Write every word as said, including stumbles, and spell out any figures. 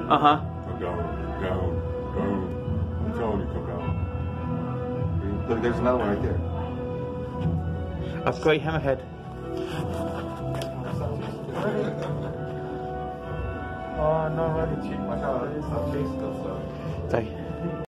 Uh huh. Come down, down, down. I'm telling you, come down. Look, there's another one right there. That's great hammerhead. Oh, no, really cheap. Watch out, stop chasing them, so. Sorry.